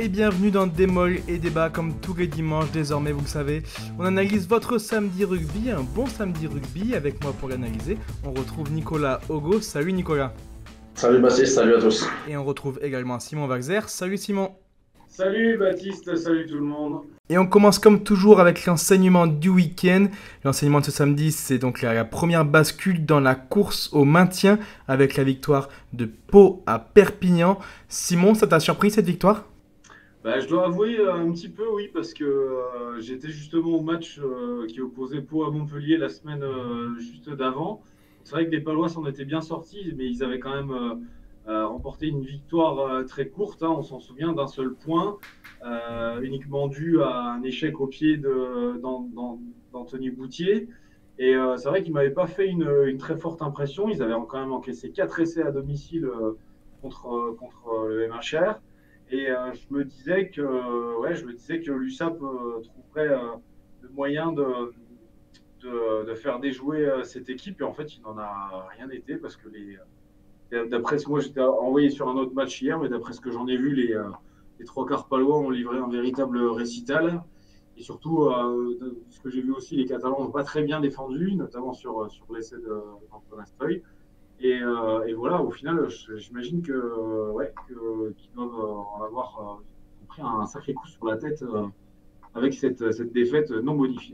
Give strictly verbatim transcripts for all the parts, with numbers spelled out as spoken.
et bienvenue dans Démol et Débat. Comme tous les dimanches désormais, vous le savez, on analyse votre samedi rugby, un bon samedi rugby. Avec moi pour l'analyser, on retrouve Nicolas Ogo. Salut Nicolas. Salut Baptiste, salut à tous. Et on retrouve également Simon Waxer. Salut Simon. Salut Baptiste, salut tout le monde. Et on commence comme toujours avec l'enseignement du week-end. L'enseignement de ce samedi, c'est donc la, la première bascule dans la course au maintien avec la victoire de Pau à Perpignan. Simon, ça t'a surpris cette victoire ? Bah, je dois avouer euh, un petit peu, oui, parce que euh, j'étais justement au match euh, qui opposait Pau à Montpellier la semaine euh, juste d'avant. C'est vrai que les Palois s'en étaient bien sortis, mais ils avaient quand même euh, euh, remporté une victoire euh, très courte, hein, on s'en souvient, d'un seul point, euh, uniquement dû à un échec au pied de, d'An- d'An- d'Anthony Boutier. Et euh, c'est vrai qu'ils ne m'avaient pas fait une, une très forte impression. Ils avaient quand même encaissé quatre essais à domicile euh, contre, euh, contre euh, le M H R. Et euh, je me disais que, euh, ouais, je me disais que l'U S A P euh, trouverait euh, le moyen de, de, de faire déjouer euh, cette équipe. Et en fait, il n'en a rien été parce que les, d'après ce que moi j'étais envoyé sur un autre match hier, mais d'après ce que j'en ai vu, les, euh, les trois quarts palois ont livré un véritable récital. Et surtout, euh, de ce que j'ai vu aussi, les Catalans n'ont pas très bien défendu, notamment sur, sur l'essai d'Antoine Astoy. Et, euh, et voilà, au final, j'imagine que, ouais, que, qu'ils doivent en avoir euh, pris un sacré coup sur la tête euh, avec cette, cette défaite non modifiée.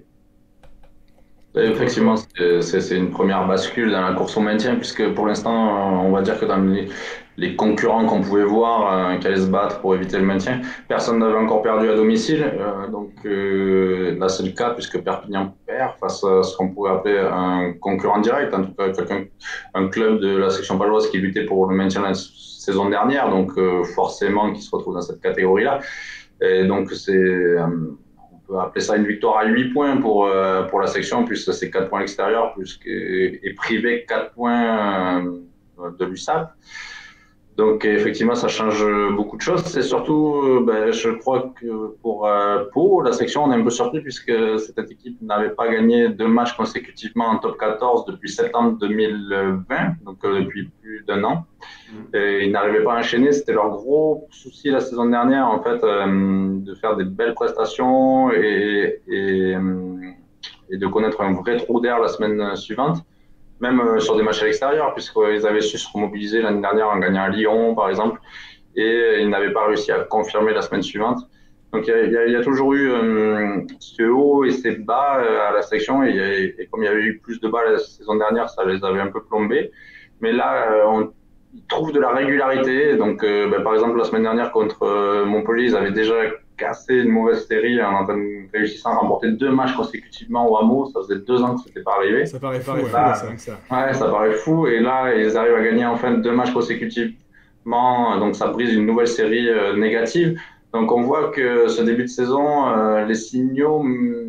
Et effectivement, c'est, c'est c'est une première bascule dans la course au maintien, puisque pour l'instant, on va dire que dans les, les concurrents qu'on pouvait voir euh, qui allaient se battre pour éviter le maintien, personne n'avait encore perdu à domicile. Euh, donc euh, là, c'est le cas, puisque Perpignan perd face à ce qu'on pourrait appeler un concurrent direct, en tout cas quelqu'un, un club de la section paloise qui luttait pour le maintien la saison dernière, donc euh, forcément qui se retrouve dans cette catégorie-là. Et donc c'est... Euh, On peut appeler ça une victoire à huit points pour, euh, pour la section, puisque c'est quatre points à l'extérieur, plus que, et privé quatre points euh, de l'U S A P. Donc effectivement, ça change beaucoup de choses. C'est surtout, euh, ben, je crois que pour euh, Pau, la section, on est un peu surpris puisque cette équipe n'avait pas gagné deux matchs consécutivement en top quatorze depuis septembre deux mille vingt, donc euh, depuis plus d'un an. Et ils n'arrivaient pas à enchaîner, c'était leur gros souci la saison dernière, en fait, euh, de faire des belles prestations et, et, et de connaître un vrai trou d'air la semaine suivante. Même euh, sur des matchs à l'extérieur, puisqu'ils avaient su se remobiliser l'année dernière en gagnant à Lyon, par exemple, et ils n'avaient pas réussi à confirmer la semaine suivante. Donc il y, y, y a toujours eu euh, ce haut et ces bas euh, à la section, et, et, et comme il y avait eu plus de bas la saison dernière, ça les avait un peu plombés. Mais là, euh, on ils trouvent de la régularité. Donc, euh, ben, par exemple, la semaine dernière contre euh, Montpellier, ils avaient déjà cassé une mauvaise série en réussissant à remporter deux matchs consécutivement au Hameau. Ça faisait deux ans que ce n'était pas arrivé. Ça paraît fou, Ouais, ouais, là, fou, ça. Ouais, ça paraît fou. Et là, ils arrivent à gagner enfin deux matchs consécutivement. Donc, ça brise une nouvelle série euh, négative. Donc, on voit que ce début de saison, euh, les signaux,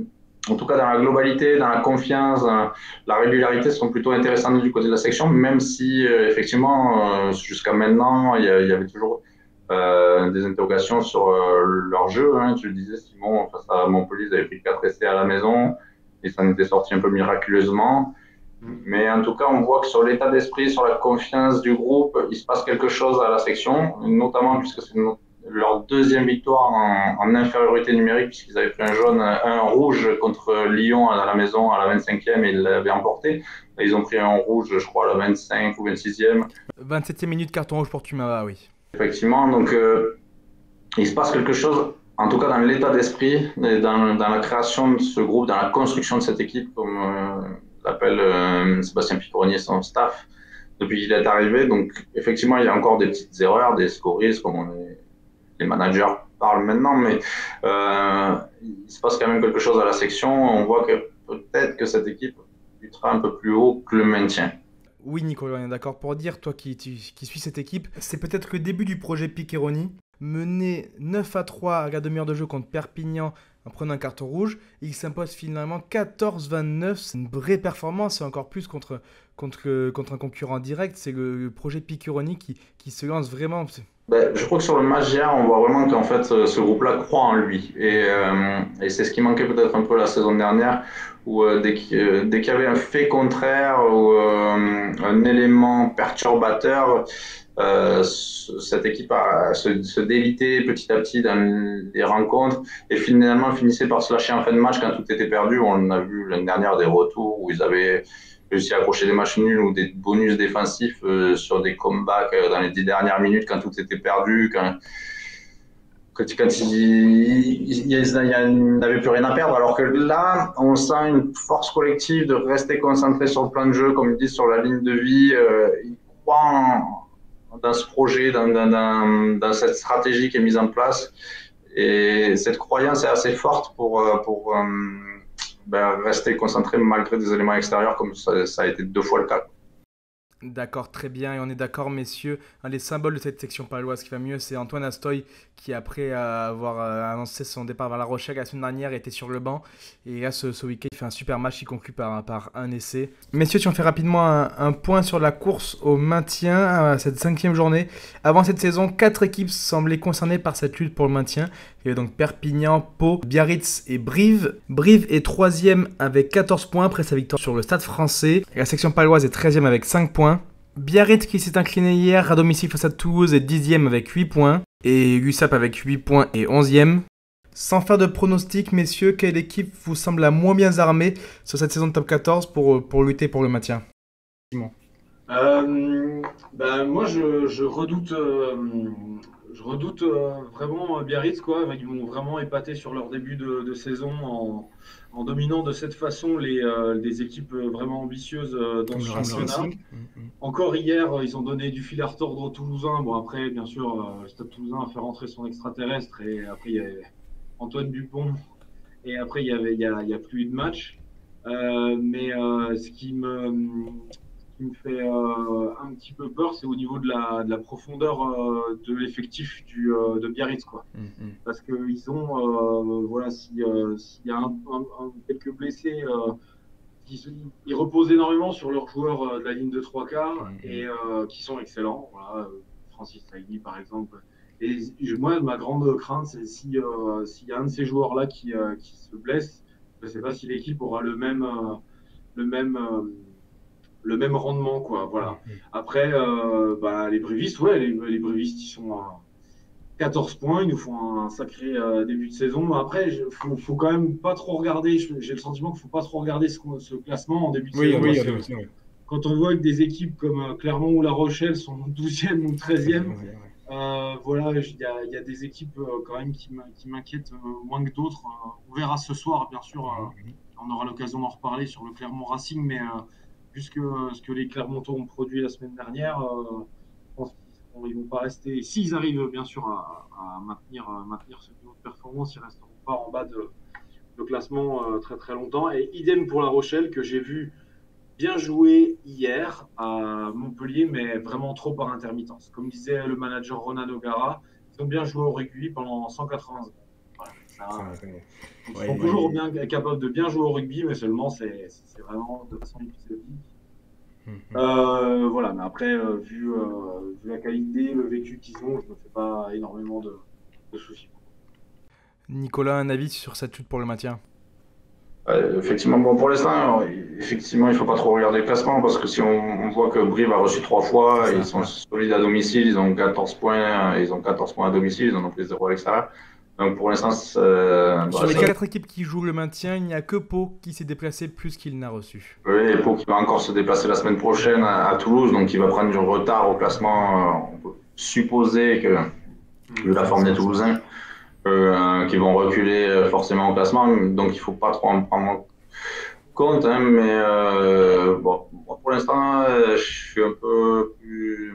en tout cas dans la globalité, dans la confiance, dans la régularité, sont plutôt intéressantes du côté de la section, même si, euh, effectivement, euh, jusqu'à maintenant, il y, y avait toujours euh, des interrogations sur euh, leur jeu. Hein. Tu le disais, Simon, face à Montpellier, ils avaient pris quatre essais à la maison et ça en était sorti un peu miraculeusement. Mais en tout cas, on voit que sur l'état d'esprit, sur la confiance du groupe, il se passe quelque chose à la section, notamment puisque c'est notre leur deuxième victoire en, en infériorité numérique, puisqu'ils avaient pris un jaune, un rouge contre Lyon à la maison à la vingt-cinquième et ils l'avaient emporté. Et ils ont pris un rouge, je crois, à la vingt-cinq ou vingt-sixième. vingt-septième minute, carton rouge pour Tumava, oui. Effectivement, donc euh, il se passe quelque chose, en tout cas dans l'état d'esprit, dans, dans la création de ce groupe, dans la construction de cette équipe, comme euh, l'appelle euh, Sébastien Picornier et son staff, depuis qu'il est arrivé. Donc effectivement, il y a encore des petites erreurs, des scories, comme on est les managers parlent maintenant, mais euh, il se passe quand même quelque chose à la section. On voit que peut-être que cette équipe luttera un peu plus haut que le maintien. Oui, Nicolas, on est d'accord pour dire, toi qui, tu, qui suis cette équipe, c'est peut-être le début du projet Piccheroni. Mené neuf à trois à la demi-heure de jeu contre Perpignan en prenant un carton rouge, il s'impose finalement quatorze vingt-neuf. C'est une vraie performance, et encore plus contre, contre, contre un concurrent direct. C'est le, le projet Piccheroni qui, qui se lance vraiment. Ben, je crois que sur le match d'hier, on voit vraiment qu'en fait, ce ce groupe-là croit en lui. Et, euh, et c'est ce qui manquait peut-être un peu la saison dernière, où euh, dès qu'il euh, dès qu'il y avait un fait contraire ou euh, un élément perturbateur, euh, ce- cette équipe a, se, se délitait petit à petit dans les rencontres et finalement finissait par se lâcher en fin de match quand tout était perdu. On a vu l'année dernière des retours où ils avaient réussi à accrocher des matchs nuls ou des bonus défensifs euh, sur des comebacks euh, dans les dix dernières minutes quand tout était perdu, quand, quand, quand ils n'avaient plus rien à perdre. Alors que là, on sent une force collective de rester concentré sur le plan de jeu, comme ils disent, sur la ligne de vie. Euh, ils croient en, dans ce projet, dans, dans, dans, dans cette stratégie qui est mise en place. Et cette croyance est assez forte pour, pour euh, ben, rester concentré malgré des éléments extérieurs, comme ça, ça a été deux fois le cas. D'accord, très bien. Et on est d'accord, messieurs. Un des symboles de cette section paloise qui va mieux, c'est Antoine Astoy, qui, après avoir euh, annoncé son départ vers La Rochelle la semaine dernière, était sur le banc. Et là, ce, ce week-end, il fait un super match, il conclut par, par un essai. Messieurs, si on fait rapidement un, un point sur la course au maintien, à cette cinquième journée. Avant cette saison, quatre équipes semblaient concernées par cette lutte pour le maintien. Il y avait donc Perpignan, Pau, Biarritz et Brive. Brive est troisième avec quatorze points après sa victoire sur le Stade Français. Et la section paloise est treizième avec cinq points. Biarritz qui s'est incliné hier à domicile face à Toulouse est dixième avec huit points. Et U S A P avec huit points et onzième. Sans faire de pronostic, messieurs, quelle équipe vous semble la moins bien armée sur cette saison de top quatorze pour, pour lutter pour le maintien? Simon. Euh, ben, moi, je, je redoute, euh, je redoute euh, vraiment Biarritz, quoi. Ils m'ont vraiment épaté sur leur début de, de saison en, en dominant de cette façon les, euh, des équipes vraiment ambitieuses euh, dans Comme ce le championnat. Racing. Encore hier, ils ont donné du fil à retordre aux Toulousains. Bon, après, bien sûr, euh, le Stade Toulousain a fait rentrer son extraterrestre et après, il y avait Antoine Dupont et après, il y avait, il y a, il y a plus eu de match. Euh, mais euh, ce qui me, qui me fait euh, un petit peu peur, c'est au niveau de la, de la profondeur euh, de l'effectif du, euh, de Biarritz, quoi. Mm-hmm. Parce qu'ils ont, euh, voilà, s'il euh, s'il y a un, un, un, quelques blessés, euh, ils, ils reposent énormément sur leurs joueurs euh, de la ligne de trois quarts mm-hmm. et euh, qui sont excellents. Voilà, Francis Saïdi, par exemple. Et moi, ma grande crainte, c'est si, euh, s'il y a un de ces joueurs-là qui, euh, qui se blesse, je ne sais pas si l'équipe aura le même, euh, le même euh, le même rendement, quoi. Voilà. Après, euh, bah, les Brévistes, ouais, les, les Brévistes, ils sont à quatorze points, ils nous font un sacré euh, début de saison. Après, il faut, faut quand même pas trop regarder, j'ai le sentiment qu'il faut pas trop regarder ce, ce classement en début de oui, saison. Oui, oui, oui. Quand on voit que des équipes comme Clermont ou La Rochelle sont douzième ou treizième, oui, oui. Euh, voilà, il y, y a des équipes euh, quand même qui m'inquiètent euh, moins que d'autres. Euh, on verra ce soir, bien sûr. Euh, on aura l'occasion d'en reparler sur le Clermont Racing, mais euh, puisque ce que les Clermontois ont produit la semaine dernière, euh, je pense qu'ils ne vont pas rester. S'ils arrivent bien sûr à, à maintenir, à maintenir ce niveau de performance, ils ne resteront pas en bas de, de classement euh, très très longtemps. Et idem pour La Rochelle, que j'ai vu bien jouer hier à Montpellier, mais vraiment trop par intermittence. Comme disait le manager Ronan O'Gara, ils ont bien joué au rugby pendant cent quatre-vingts secondes. Voilà, ça, ils sont ouais, toujours ouais. bien capables de bien jouer au rugby, mais seulement c'est vraiment de façon épisodique. Mm-hmm. euh, voilà, mais après, euh, vu, euh, vu la qualité, le vécu qu'ils ont, je ne me fais pas énormément de, de soucis. Nicolas, un avis sur cette lutte pour le maintien? Euh, effectivement, bon, pour l'instant, effectivement, il ne faut pas trop regarder le classement parce que si on, on voit que Brive a reçu trois fois, ça, ils sont solides à domicile, ils ont quatorze points, ils ont quatorze points à domicile, ils en ont pris zéro à l'extérieur. Donc pour l'instant, euh, sur bah, les ça... quatre équipes qui jouent le maintien, il n'y a que Pau qui s'est déplacé plus qu'il n'a reçu. Oui, et Pau qui va encore se déplacer la semaine prochaine à, à Toulouse, donc il va prendre du retard au classement. On peut supposer que, vu la forme des Toulousains, Euh, qui vont reculer forcément au classement, donc il ne faut pas trop en prendre compte, hein, mais euh, bon, pour l'instant, je suis un peu plus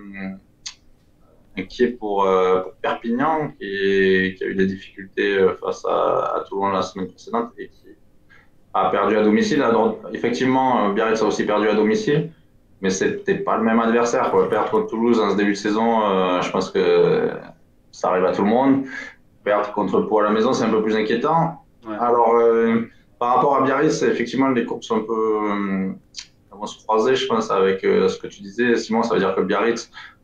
inquiet pour, euh, pour Perpignan, qui, qui a eu des difficultés face à, à Toulon la semaine précédente et qui a perdu à domicile. Alors, effectivement, Biarritz a aussi perdu à domicile, mais c'était pas le même adversaire, quoi. Perdre contre Toulouse en ce début de saison, euh, je pense que ça arrive à tout le monde. Perdre contre Pau à la maison, c'est un peu plus inquiétant. Ouais. Alors, euh, par rapport à Biarritz, effectivement, les courbes sont un peu euh, vont se croiser, je pense, avec euh, ce que tu disais, Simon. Ça veut dire que Biarritz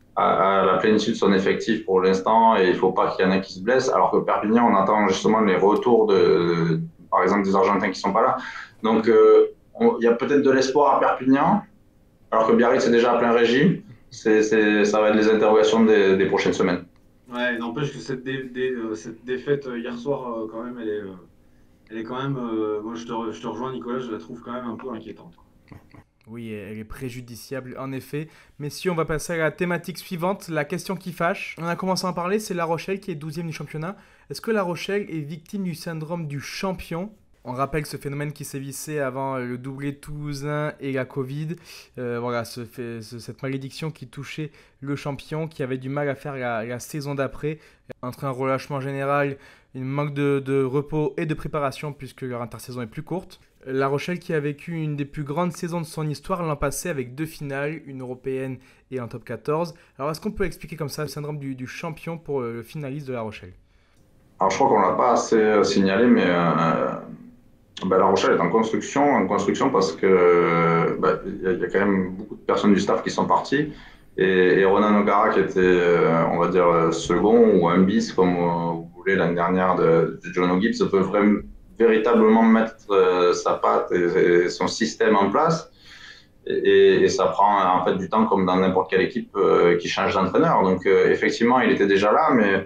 à, à la plénitude de son effectif pour l'instant et il ne faut pas qu'il y en ait qui se blessent. Alors que Perpignan, on attend justement les retours de, de par exemple, des Argentins qui ne sont pas là. Donc, euh, on, il y a peut-être de l'espoir à Perpignan, alors que Biarritz est déjà à plein régime. C'est, c'est, ça va être les interrogations des, des prochaines semaines. Ouais, n'empêche que cette, dé, dé, euh, cette défaite euh, hier soir, euh, quand même, elle est, euh, elle est quand même. Euh, moi, je te, je te rejoins, Nicolas, je la trouve quand même un peu inquiétante. Oui, elle est préjudiciable, en effet. Messieurs, on va passer à la thématique suivante, la question qui fâche. On a commencé à en parler, c'est La Rochelle qui est douzième du championnat. Est-ce que La Rochelle est victime du syndrome du champion ? On rappelle ce phénomène qui sévissait avant le doublé toulousain et la Covid. Euh, voilà, ce fait, ce, cette malédiction qui touchait le champion, qui avait du mal à faire la, la saison d'après, entre un relâchement général, un manque de, de repos et de préparation, puisque leur intersaison est plus courte. La Rochelle qui a vécu une des plus grandes saisons de son histoire l'an passé avec deux finales, une européenne et un top quatorze. Alors est-ce qu'on peut expliquer comme ça le syndrome du, du champion pour le finaliste de La Rochelle ? Alors je crois qu'on ne l'a pas assez signalé, mais euh, ben, La Rochelle est en construction, en construction parce que ben, y a, y a quand même beaucoup de personnes du staff qui sont parties. Et, et Ronan O'Gara qui était, on va dire, second ou un bis, comme vous voulez, l'année dernière de, de John O'Gibbs, peut vraiment véritablement mettre euh, sa patte et, et son système en place. Et, et ça prend en fait du temps comme dans n'importe quelle équipe euh, qui change d'entraîneur. Donc euh, effectivement, il était déjà là, mais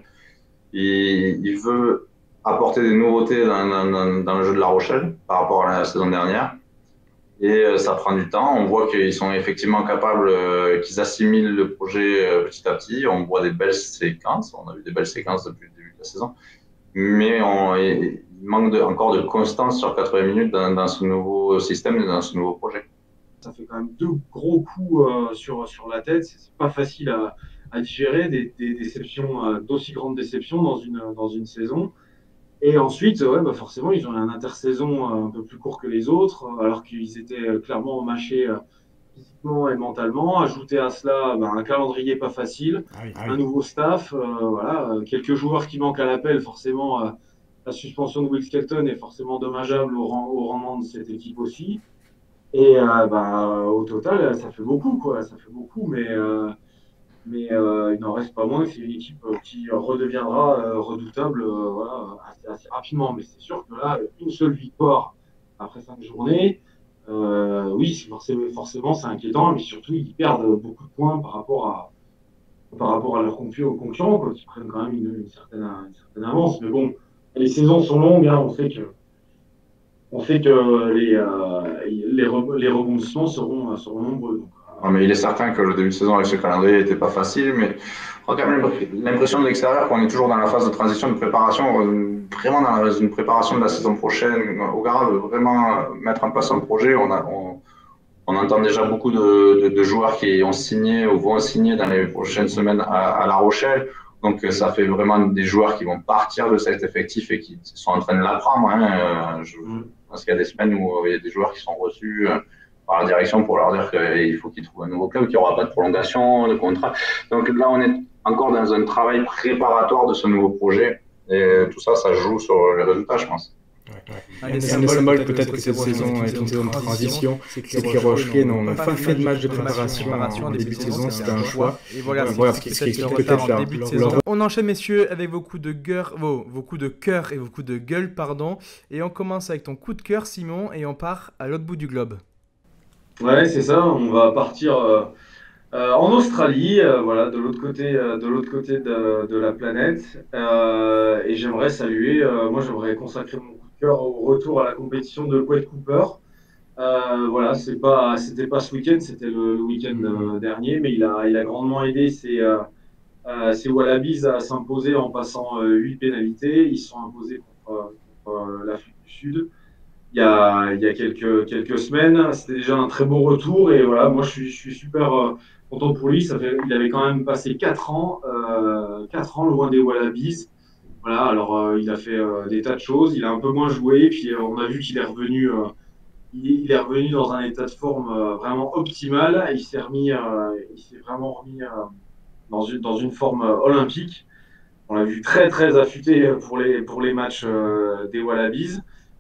il, il veut apporter des nouveautés dans, dans, dans le jeu de La Rochelle par rapport à la saison dernière. Et euh, ça prend du temps. On voit qu'ils sont effectivement capables, euh, qu'ils assimilent le projet euh, petit à petit. On voit des belles séquences. On a vu des belles séquences depuis le début de la saison. Mais on, il manque de, encore de constance sur quatre-vingts minutes dans, dans ce nouveau système et dans ce nouveau projet. Ça fait quand même deux gros coups euh, sur, sur la tête. C'est pas facile à, à digérer, des, des déceptions, euh, d'aussi grandes déceptions dans une, dans une saison. Et ensuite, ouais, bah forcément, ils ont un intersaison un peu plus court que les autres, alors qu'ils étaient clairement mâchés physiquement et mentalement. Ajouter à cela bah, un calendrier pas facile, ah oui, ah oui. un nouveau staff, euh, voilà, quelques joueurs qui manquent à l'appel. Forcément, euh, la suspension de Will Skelton est forcément dommageable au, rang, au rendement de cette équipe aussi. Et euh, bah, au total, ça fait beaucoup, quoi. Ça fait beaucoup, mais euh, mais euh, il n'en reste pas moins que c'est une équipe qui redeviendra euh, redoutable euh, voilà, assez, assez rapidement. Mais c'est sûr que là, une seule victoire après cinq journées, euh, oui, c'est forcément, forcément c'est inquiétant, mais surtout ils perdent beaucoup de points par rapport à, par rapport à leurs concurrents, quoi, qui prennent quand même une, une, certaine, une certaine avance. Mais bon, les saisons sont longues, hein, on sait que, on sait que les, euh, les, re, les rebondissements seront, seront nombreux. Donc, non, mais il est certain que le début de saison avec ce calendrier n'était pas facile, mais on a quand même l'impression de l'extérieur qu'on est toujours dans la phase de transition, de préparation, vraiment dans la, une préparation de la saison prochaine. O'Gara veut vraiment mettre en place un projet. On, a, on, on entend déjà beaucoup de, de, de joueurs qui ont signé ou vont signer dans les prochaines semaines à, à La Rochelle. Donc ça fait vraiment des joueurs qui vont partir de cet effectif et qui sont en train de l'apprendre. Hein. Je pense qu'il y a des semaines où il y a des joueurs qui sont reçus par la direction pour leur dire qu'il faut qu'ils trouvent un nouveau club, qu'il n'y aura pas de prolongation de contrat. Donc là, on est encore dans un travail préparatoire de ce nouveau projet. Et tout ça, ça joue sur les résultats, je pense. Ouais, ouais. Ah, les symboles, peut-être, peut-être que cette saison est une saison de transition, c'est que les Rochelais n'ont pas fait de match de préparation en début de saison, c'était un choix. Et voilà, voilà ce qui explique peut-être leur début de saison. On enchaîne, messieurs, avec vos coups de cœur, vos, vos coups de cœur et vos coups de gueule, pardon. Et on commence avec ton coup de cœur, Simon, et on part à l'autre bout du globe. Ouais, c'est ça. On va partir euh, euh, en Australie, euh, voilà, de l'autre côté, euh, de l'autre côté de, de la planète. Euh, et j'aimerais saluer. Euh, moi, j'aimerais consacrer mon coup de cœur au retour à la compétition de Quade Cooper. Euh, voilà, c'est pas, c'était pas ce week-end, c'était le, le week-end euh, dernier, mais il a, il a grandement aidé ses, euh, euh, ses Wallabies à s'imposer en passant euh, huit pénalités. Ils se sont imposés contre, contre euh, l'Afrique du Sud. Il y a, il y a quelques, quelques semaines. C'était déjà un très beau retour. Et voilà, moi, je suis, je suis super euh, content pour lui. Ça fait, il avait quand même passé quatre ans, euh, quatre ans loin des Wallabies. Voilà, alors euh, il a fait euh, des tas de choses. Il a un peu moins joué. Puis euh, on a vu qu'il est revenu, euh, il, il est revenu dans un état de forme euh, vraiment optimal. Il s'est remis, euh, il s'est vraiment remis euh, dans une, dans une forme euh, olympique. On l'a vu très, très affûté pour les, pour les matchs euh, des Wallabies.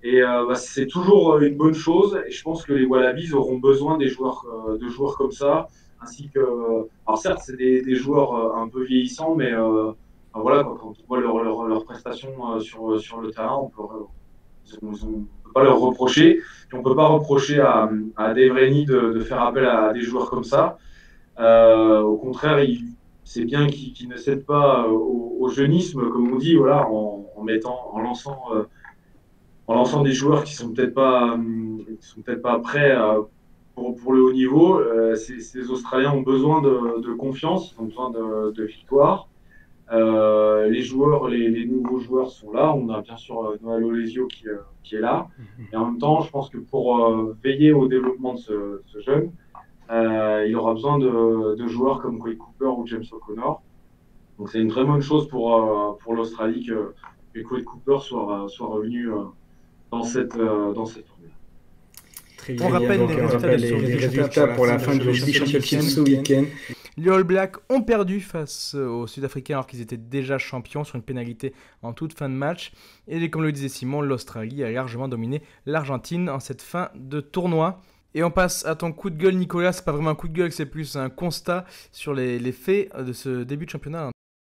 Et euh, bah, c'est toujours une bonne chose. Et je pense que les Wallabies auront besoin des joueurs, euh, de joueurs comme ça, ainsi que. Alors certes, c'est des, des joueurs euh, un peu vieillissants, mais euh, ben voilà, quand, quand on voit leurs leur, leur prestations euh, sur, sur le terrain, on peut, ils ont, ils ont, on peut pas leur reprocher. Et on peut pas reprocher à, à Dave Rennie de, de faire appel à des joueurs comme ça. Euh, au contraire, il, c'est bien qu'il, qu'il ne cède pas au, au jeunisme, comme on dit, voilà, en, en mettant, en lançant. Euh, en lançant des joueurs qui sont peut-être pas, qui sont peut-être pas prêts à, pour, pour le haut niveau. Euh, ces, ces Australiens ont besoin de, de confiance, ils ont besoin de, de victoire. Euh, les joueurs, les, les nouveaux joueurs sont là. On a bien sûr Noël Olesio qui, euh, qui est là. Et en même temps, je pense que pour euh, veiller au développement de ce, ce jeune, euh, il aura besoin de, de joueurs comme Quade Cooper ou James O'Connor. Donc c'est une très bonne chose pour, euh, pour l'Australie que, que Quade Cooper soit, soit revenu euh, dans cette, euh, dans cette tournée. Très bien. On rappelle Donc, les on résultats, rappelle de les, les résultats pour la fin du Rugby Championship ce week-end. Les All Blacks ont perdu face aux Sud-Africains alors qu'ils étaient déjà champions sur une pénalité en toute fin de match. Et comme le disait Simon, l'Australie a largement dominé l'Argentine en cette fin de tournoi. Et on passe à ton coup de gueule, Nicolas. C'est pas vraiment un coup de gueule, c'est plus un constat sur les, les faits de ce début de championnat.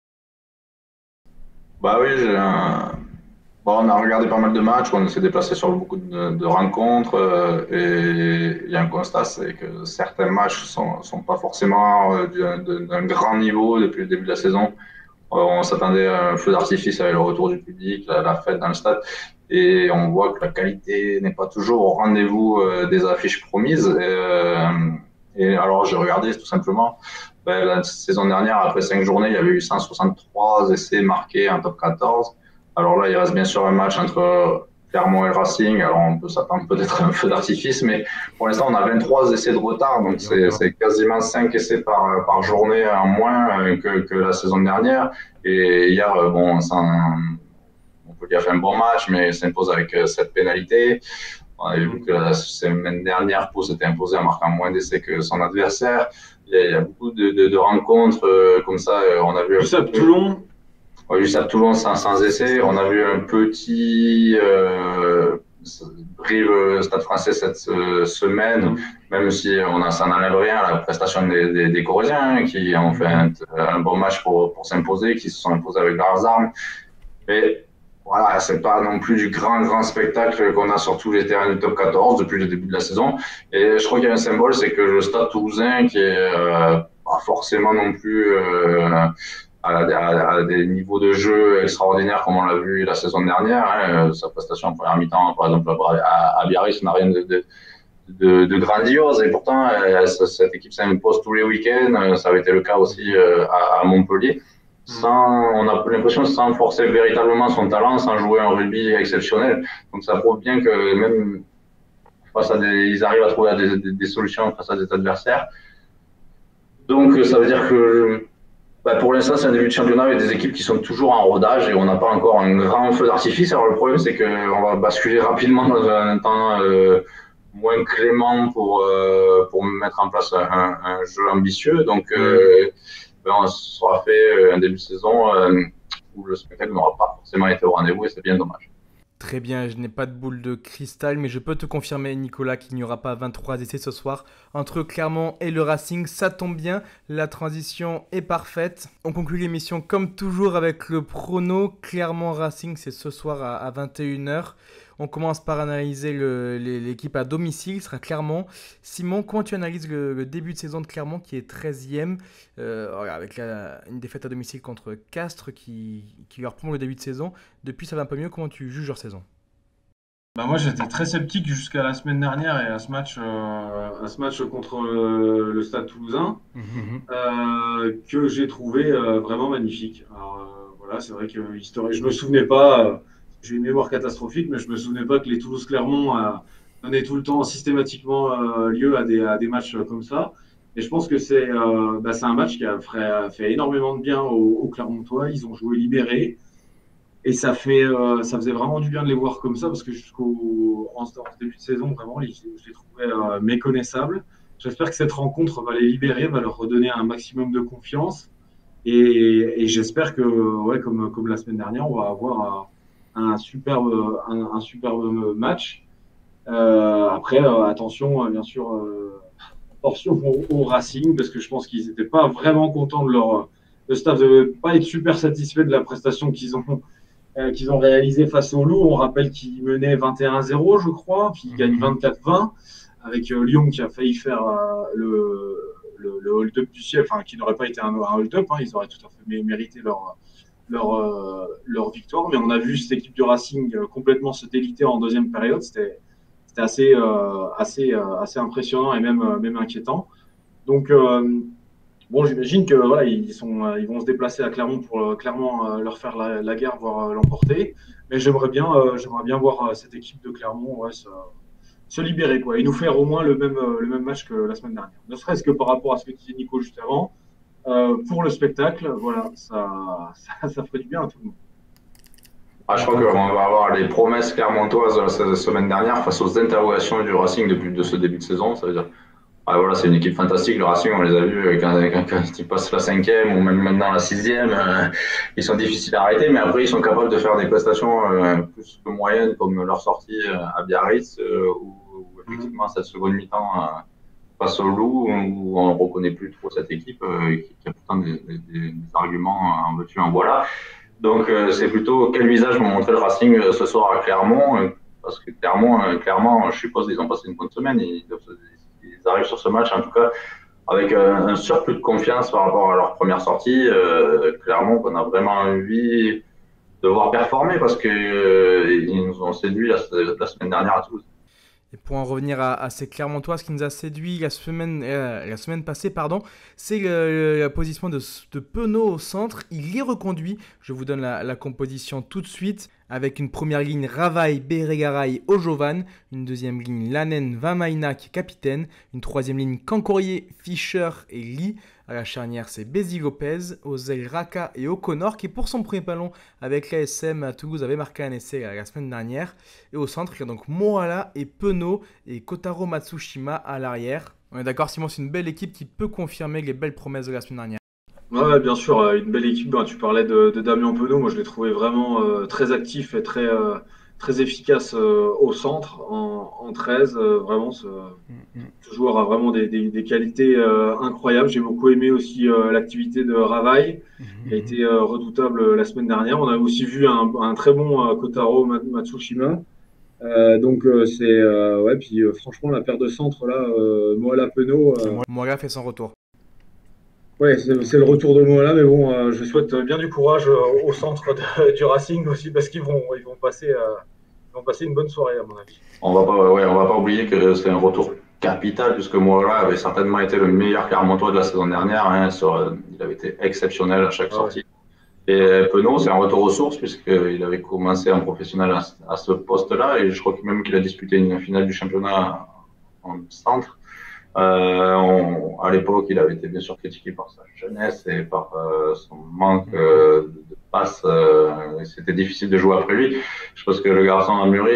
Bah oui, j'ai un... bon, on a regardé pas mal de matchs, on s'est déplacé sur beaucoup de, de rencontres euh, et il y a un constat, c'est que certains matchs sont, sont pas forcément euh, d'un, d'un grand niveau depuis le début de la saison. Euh, on s'attendait à un feu d'artifice avec le retour du public, la, la fête dans le stade, et on voit que la qualité n'est pas toujours au rendez-vous euh, des affiches promises. Et, euh, et alors j'ai regardé tout simplement. Ben, la saison dernière, après cinq journées, il y avait eu cent soixante-trois essais marqués en top quatorze. Alors là, il reste bien sûr un match entre Clermont et le Racing. Alors on peut s'attendre peut-être à un feu d'artifice, mais pour l'instant, on a vingt-trois essais de retard. Donc c'est, c'est quasiment cinq essais par, par journée en moins que, que la saison dernière. Et hier, bon, ça, on peut dire fait un bon match, mais s'impose avec cette pénalité. On avait vu que la semaine dernière, Pau s'était imposé en marquant moins d'essais que son adversaire. Il y a, il y a beaucoup de, de, de rencontres euh, comme ça. On a vu U S A P Toulon. Ouais, U S A P Toulon sans, sans essai. On a vu un petit euh, Brive Stade Français cette euh, semaine, même si on a, ça n'enlève rien à la prestation des, des, des Corésiens qui ont fait un, un bon match pour, pour s'imposer, qui se sont imposés avec leurs armes. Mais voilà, c'est pas non plus du grand, grand spectacle qu'on a sur tous les terrains du top quatorze depuis le début de la saison. Et je crois qu'il y a un symbole, c'est que le Stade Toulousain, qui est euh, pas forcément non plus euh, à, à, à des niveaux de jeu extraordinaires comme on l'a vu la saison dernière, hein, sa prestation en première mi-temps, par exemple, à, à Biarritz, n'a rien de, de, de, de grandiose. Et pourtant, euh, cette équipe s'impose tous les week-ends. Ça avait été le cas aussi euh, à, à Montpellier. Sans, on a l'impression sans forcer véritablement son talent, sans jouer un rugby exceptionnel. Donc ça prouve bien que même face à des, ils arrivent à trouver des, des, des solutions face à des adversaires. Donc ça veut dire que bah, pour l'instant c'est un début de championnat avec des équipes qui sont toujours en rodage et on n'a pas encore un grand feu d'artifice. Alors le problème c'est qu'on va basculer rapidement dans un temps euh, moins clément pour, euh, pour mettre en place un, un jeu ambitieux. Donc euh, ben, on sera fait un début de saison euh, où le spectacle n'aura pas forcément été au rendez-vous et c'est bien dommage. Très bien, je n'ai pas de boule de cristal, mais je peux te confirmer, Nicolas, qu'il n'y aura pas vingt-trois essais ce soir entre Clermont et le Racing. Ça tombe bien, la transition est parfaite. On conclut l'émission comme toujours avec le prono. Clermont-Racing, c'est ce soir à, à vingt et une heures. On commence par analyser le, l'équipe à domicile, ce sera Clermont. Simon, comment tu analyses le, le début de saison de Clermont qui est treizième, euh, avec la, une défaite à domicile contre Castres qui, qui leur prend le début de saison. Depuis, ça va un peu mieux. Comment tu juges leur saison ? Bah moi, j'étais très sceptique jusqu'à la semaine dernière et à ce match, euh, à ce match contre le, le Stade Toulousain, mmh. euh, que j'ai trouvé euh, vraiment magnifique. Alors euh, voilà, c'est vrai que historique, je me souvenais pas. Euh, J'ai une mémoire catastrophique, mais je me souvenais pas que les Toulouse-Clermont euh, donnaient tout le temps systématiquement euh, lieu à des, à des matchs comme ça. Et je pense que c'est, euh, bah, c'est un match qui a fait, fait énormément de bien aux, aux Clermontois. Ils ont joué libérés. Et ça, fait, euh, ça faisait vraiment du bien de les voir comme ça, parce que jusqu'au en, en début de saison, vraiment, je les trouvais euh, méconnaissables. J'espère que cette rencontre va les libérer, va leur redonner un maximum de confiance. Et, et j'espère que, ouais, comme, comme la semaine dernière, on va avoir... Euh, un superbe, un, un superbe match. Euh, après, euh, attention, bien sûr, euh, attention au, au Racing, parce que je pense qu'ils n'étaient pas vraiment contents de leur. Le staff ne devait pas être super satisfait de la prestation qu'ils ont, euh, qu'ils ont réalisée face au Loup. On rappelle qu'ils menaient vingt et un à zéro, je crois, puis ils gagnent vingt-quatre vingt, avec euh, Lyon qui a failli faire euh, le, le, le hold-up du siècle, enfin, qui n'aurait pas été un, un hold-up, hein, ils auraient tout à fait mérité leur, leur, euh, leur victoire. Mais on a vu cette équipe du Racing euh, complètement se déliter en deuxième période. C'était. C'était assez, euh, assez, euh, assez impressionnant et même, euh, même inquiétant. Donc, euh, bon, j'imagine que voilà, ils, sont, euh, ils vont se déplacer à Clermont pour euh, clairement euh, leur faire la, la guerre, voire euh, l'emporter. Mais j'aimerais bien, euh, j'aimerais bien voir euh, cette équipe de Clermont ouais, se, se libérer quoi, et nous faire au moins le même, euh, le même match que la semaine dernière. Ne serait-ce que par rapport à ce que disait Nico juste avant. Euh, pour le spectacle, voilà, ça, ça, ça ferait du bien à tout le monde. Ah, je crois qu'on va avoir les promesses clermontoises la semaine dernière face aux interrogations du Racing depuis de ce début de saison. Ça veut dire, ah, voilà, c'est une équipe fantastique. Le Racing, on les a vus quand, quand, quand ils passent la cinquième ou même maintenant la sixième. Euh, ils sont difficiles à arrêter, mais après, ils sont capables de faire des prestations euh, plus que moyennes, comme leur sortie euh, à Biarritz, euh, où, où effectivement cette seconde mi-temps euh, face au Loup, où on ne reconnaît plus trop cette équipe, euh, qui, qui a pourtant des, des, des arguments en veux-tu, en voilà. Donc, euh, c'est plutôt quel visage vont montrer le Racing euh, ce soir à Clermont, euh, parce que Clermont, euh, clairement, je suppose qu'ils ont passé une bonne semaine. Ils, ils arrivent sur ce match, en tout cas, avec euh, un surplus de confiance par rapport à leur première sortie. Euh, Clermont, qu'on a vraiment envie de voir performer, parce qu'ils euh, nous ont séduit la, la semaine dernière à Toulouse. Et pour en revenir à, à ces Clermontois, ce qui nous a séduit la semaine, euh, la semaine passée, pardon, c'est le, la position de, de Penaud au centre. Il est reconduit. Je vous donne la, la composition tout de suite. Avec une première ligne Ravaille, Bérégaray, Ojovan. Une deuxième ligne Lanen, Vamaina qui est capitaine. Une troisième ligne Cancorier, Fischer et Lee. À la charnière, c'est Bézi Lopez, Ozel, Raka et O'Connor qui, pour son premier ballon avec l'A S M à Toulouse, avait marqué un essai la semaine dernière. Et au centre, il y a donc Moala et Penaud et Kotaro Matsushima à l'arrière. On est d'accord, Simon, c'est une belle équipe qui peut confirmer les belles promesses de la semaine dernière. Ouais, bien sûr, une belle équipe. Ben, tu parlais de, de Damien Penaud. Moi, je l'ai trouvé vraiment euh, très actif et très, euh, très efficace euh, au centre, en, en treize. Euh, vraiment, ce, mm-hmm. ce joueur a vraiment des, des, des qualités euh, incroyables. J'ai beaucoup aimé aussi euh, l'activité de Ravaille, mm-hmm. qui a été euh, redoutable la semaine dernière. On a aussi vu un, un très bon euh, Kotaro Matsushima. Euh, donc, euh, c'est. Euh, ouais, puis euh, franchement, la paire de centres, là, euh, Moala Penaud. Euh... Moala fait son retour. Ouais, c'est le retour de Moala, mais bon, euh, je souhaite bien du courage euh, au centre de, du Racing aussi, parce qu'ils vont, ils vont, passer, euh, ils vont passer une bonne soirée, à mon avis. On va pas, ouais, on va pas oublier que c'est un retour capital, puisque Moala avait certainement été le meilleur Clermontois de la saison dernière. Hein, sur, il avait été exceptionnel à chaque ah, sortie. Ouais. Et Penaud, c'est un retour aux sources, puisqu'il avait commencé en professionnel à, à ce poste-là, et je crois même qu'il a disputé une finale du championnat en centre. Euh, on, à l'époque, il avait été bien sûr critiqué par sa jeunesse et par euh, son manque euh, de passe. Euh, C'était difficile de jouer après lui. Je pense que le garçon a mûri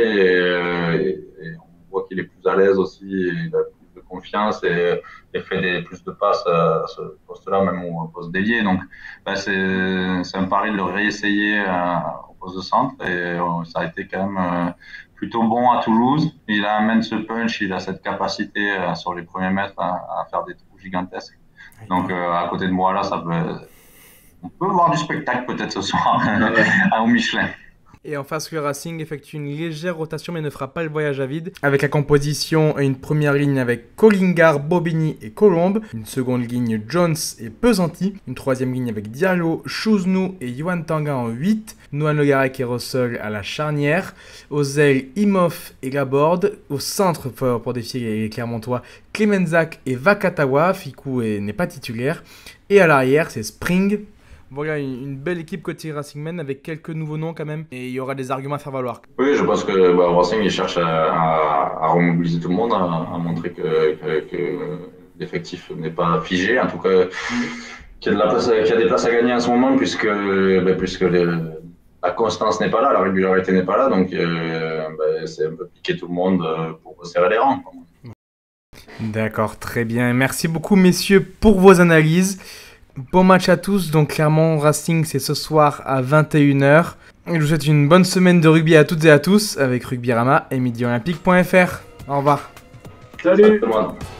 et, et, et on voit qu'il est plus à l'aise aussi. Il a plus de confiance et, et fait des, plus de passes à ce poste-là, même au poste d'ailier. Donc, ben c'est un pari de le réessayer à, au poste de centre et euh, ça a été quand même euh, plutôt bon à Toulouse. Il amène ce punch, il a cette capacité euh, sur les premiers mètres à, à faire des trous gigantesques. Donc euh, à côté de moi là, ça peut, on peut voir du spectacle peut-être ce soir au Michelin. Et en face, le Racing effectue une légère rotation mais ne fera pas le voyage à vide. Avec la composition et une première ligne avec Collingar, Bobigny et Colombe. Une seconde ligne Jones et Pesanti. Une troisième ligne avec Diallo, Chouznou et Yohan Tanga en huit. Noan Le Garec et Russell à la charnière. Aux ailes, Imhoff et Laborde. Au centre, pour, pour défier les Clermontois, Clemenzak et Vakatawa. Ficou n'est pas titulaire. Et à l'arrière, c'est Spring. Voilà, une belle équipe côté Racing Men avec quelques nouveaux noms quand même. Et il y aura des arguments à faire valoir. Oui, je pense que bah, Racing il cherche à, à, à remobiliser tout le monde, à, à montrer que, que, que l'effectif n'est pas figé. En tout cas, qu'il y a, de la place, qu'il y a des places à gagner en ce moment puisque, bah, puisque les, la constance n'est pas là, la régularité n'est pas là. Donc, euh, bah, c'est un peu piquer tout le monde pour resserrer les rangs. D'accord, très bien. Merci beaucoup, messieurs, pour vos analyses. Bon match à tous, donc clairement Racing c'est ce soir à vingt et une heures. Je vous souhaite une bonne semaine de rugby à toutes et à tous avec Rugbyrama et midi olympique point F R. Au revoir. Salut. Salut.